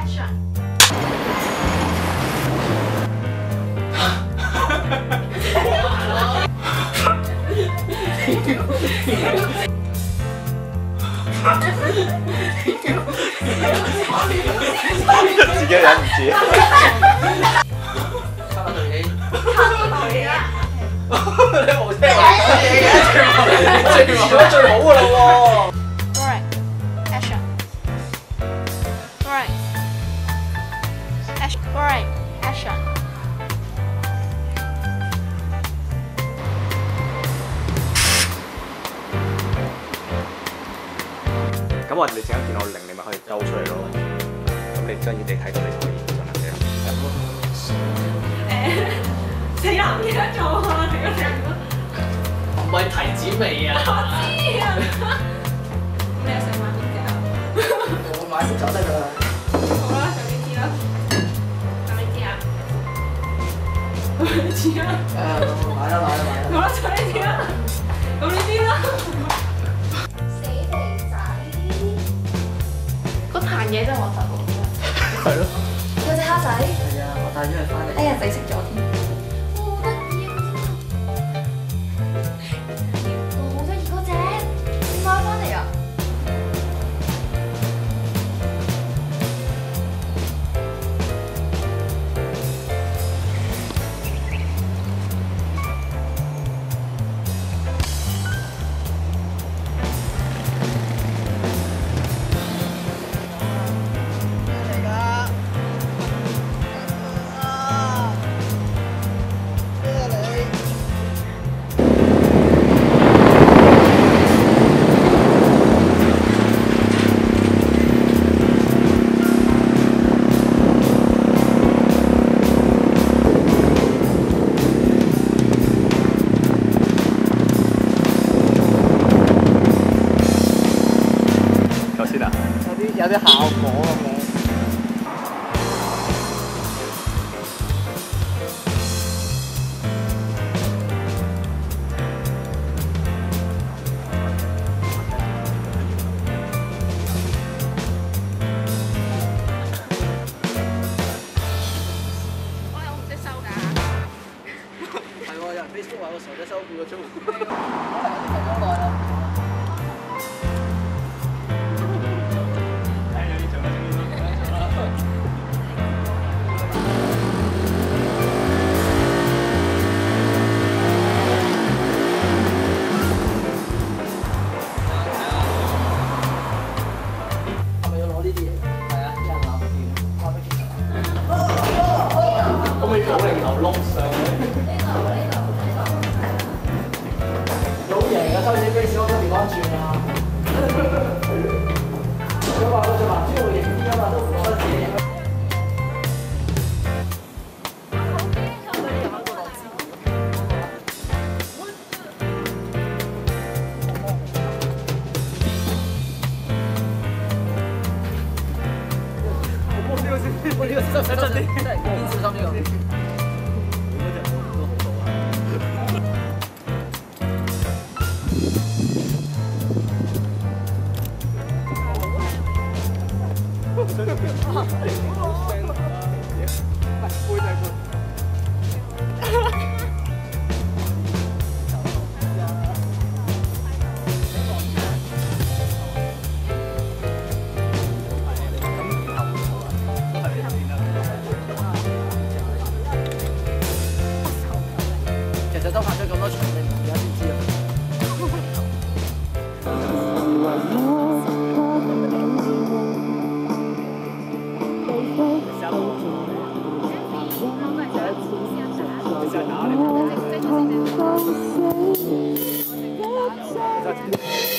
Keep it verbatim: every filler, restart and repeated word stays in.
Action！ 自己忍唔住。 差唔多對起。 差唔多嘢啊！ 你冇聽我講嘢嘅，最遲咗最好㗎啦喎。 Alright, action. Alright, action. Alright, action. 咁我你陣間見我零，你咪可以兜出嚟咯。咁你將要你睇到你就可以進行嘅。 誒，死男嘢做啊！點解咁？ 唔係提子味啊！ 知啊！咁你又想買邊隻啊？ 我買就得㗎啦。 好啦，就呢支啦。係咪支啊？係咪支啊？ 誒，買啦買啦買啦。 好啦，就呢支啦。咁呢啲啦。死地仔！嗰壇嘢真係核突喎。 係咯。 有隻蝦仔。 係啊，我帶咗佢翻嚟。 哎呀，仔食咗添。好得意啊！好得意嗰隻，你買翻嚟啊？ 有啲效果咁樣。 我有唔識收㗎。 係喎，有人 Facebook 話我傻仔收半個鐘。可能有啲瞓咗耐啦。九零頭碌上去，好型啊！收錢飛士我都唔安全啊！佢話我隻藍豬會型啲啊嘛，都唔覺得自己型。我呢個小心啲，真係邊小心呢個？其實都拍咗咁多場，你而家先知啊！在哪里？